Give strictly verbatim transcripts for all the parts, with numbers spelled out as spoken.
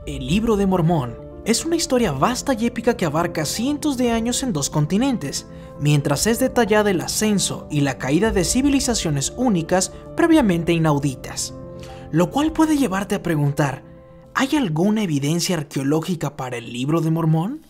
El Libro de Mormón es una historia vasta y épica que abarca cientos de años en dos continentes, mientras es detallada el ascenso y la caída de civilizaciones únicas previamente inauditas. Lo cual puede llevarte a preguntar, ¿hay alguna evidencia arqueológica para el Libro de Mormón?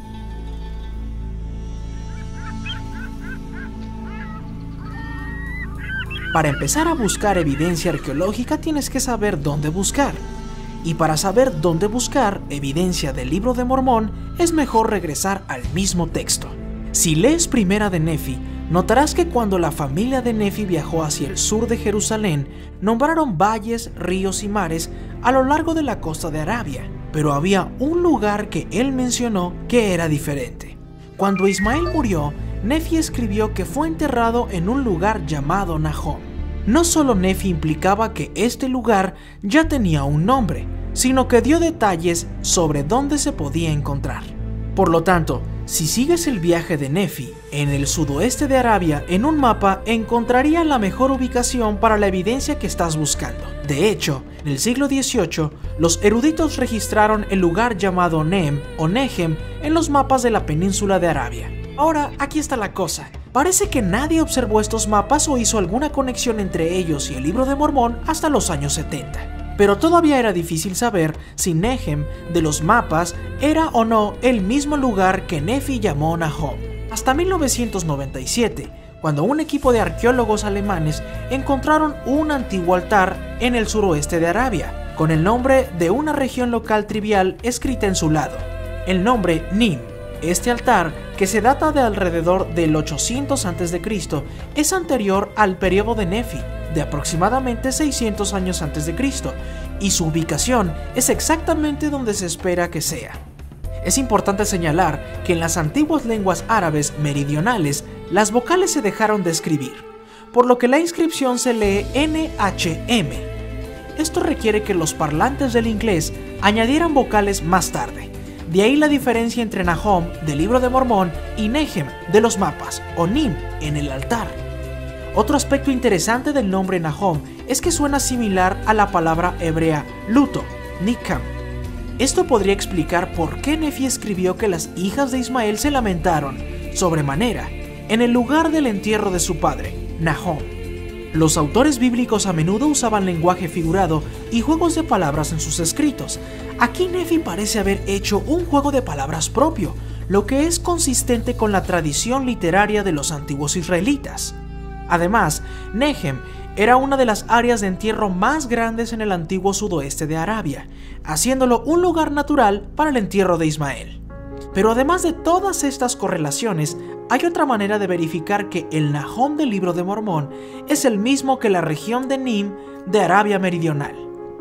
Para empezar a buscar evidencia arqueológica tienes que saber dónde buscar. Y para saber dónde buscar evidencia del Libro de Mormón, es mejor regresar al mismo texto. Si lees Primera de Nefi, notarás que cuando la familia de Nefi viajó hacia el sur de Jerusalén, nombraron valles, ríos y mares a lo largo de la costa de Arabia, pero había un lugar que él mencionó que era diferente. Cuando Ismael murió, Nefi escribió que fue enterrado en un lugar llamado Nahom. No solo Nefi implicaba que este lugar ya tenía un nombre, sino que dio detalles sobre dónde se podía encontrar. Por lo tanto, si sigues el viaje de Nefi en el sudoeste de Arabia en un mapa, encontrarías la mejor ubicación para la evidencia que estás buscando. De hecho, en el siglo dieciocho, los eruditos registraron el lugar llamado Nem o Nehem en los mapas de la península de Arabia. Ahora, aquí está la cosa. Parece que nadie observó estos mapas o hizo alguna conexión entre ellos y el Libro de Mormón hasta los años setenta. Pero todavía era difícil saber si Nehem de los mapas era o no el mismo lugar que Nefi llamó Nahom. Hasta mil novecientos noventa y siete, cuando un equipo de arqueólogos alemanes encontraron un antiguo altar en el suroeste de Arabia, con el nombre de una región local trivial escrita en su lado, el nombre Nim. Este altar, que se data de alrededor del ochocientos antes de Cristo, es anterior al periodo de Nefi, de aproximadamente seiscientos años antes de Cristo, y su ubicación es exactamente donde se espera que sea. Es importante señalar que en las antiguas lenguas árabes meridionales, las vocales se dejaron de escribir, por lo que la inscripción se lee N H M. Esto requiere que los parlantes del inglés añadieran vocales más tarde. De ahí la diferencia entre Nahom del Libro de Mormón y Nehem de los mapas, o Nim en el altar. Otro aspecto interesante del nombre Nahom es que suena similar a la palabra hebrea luto, nikam. Esto podría explicar por qué Nefi escribió que las hijas de Ismael se lamentaron, sobremanera, en el lugar del entierro de su padre, Nahom. Los autores bíblicos a menudo usaban lenguaje figurado y juegos de palabras en sus escritos. Aquí Nefi parece haber hecho un juego de palabras propio, lo que es consistente con la tradición literaria de los antiguos israelitas. Además, Nehem era una de las áreas de entierro más grandes en el antiguo sudoeste de Arabia, haciéndolo un lugar natural para el entierro de Ismael. Pero además de todas estas correlaciones, hay otra manera de verificar que el Nahom del Libro de Mormón es el mismo que la región de Nim de Arabia Meridional.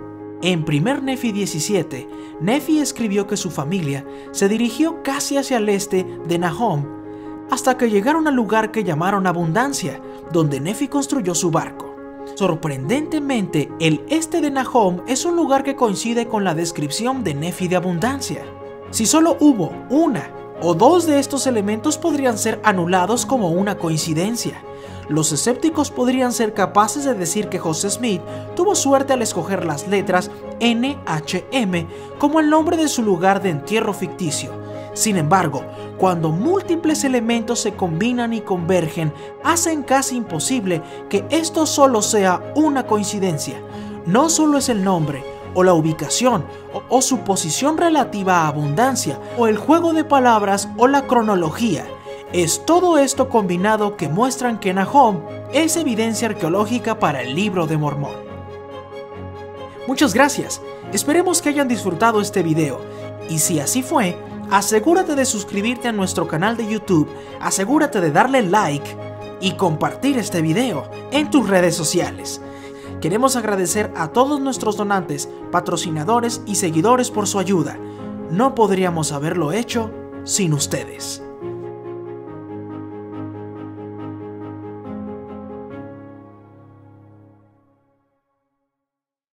En primer Nefi diecisiete, Nefi escribió que su familia se dirigió casi hacia el este de Nahom hasta que llegaron al lugar que llamaron Abundancia, donde Nefi construyó su barco. Sorprendentemente, el este de Nahom es un lugar que coincide con la descripción de Nefi de Abundancia. Si solo hubo una o dos de estos elementos podrían ser anulados como una coincidencia. Los escépticos podrían ser capaces de decir que José Smith tuvo suerte al escoger las letras N H M como el nombre de su lugar de entierro ficticio. Sin embargo, cuando múltiples elementos se combinan y convergen, hacen casi imposible que esto solo sea una coincidencia. No solo es el nombre, o la ubicación, o, o su posición relativa a abundancia, o el juego de palabras, o la cronología. Es todo esto combinado que muestran que Nahom es evidencia arqueológica para el Libro de Mormón. Muchas gracias, esperemos que hayan disfrutado este video, y si así fue, asegúrate de suscribirte a nuestro canal de YouTube, asegúrate de darle like y compartir este video en tus redes sociales. Queremos agradecer a todos nuestros donantes, patrocinadores y seguidores por su ayuda. No podríamos haberlo hecho sin ustedes.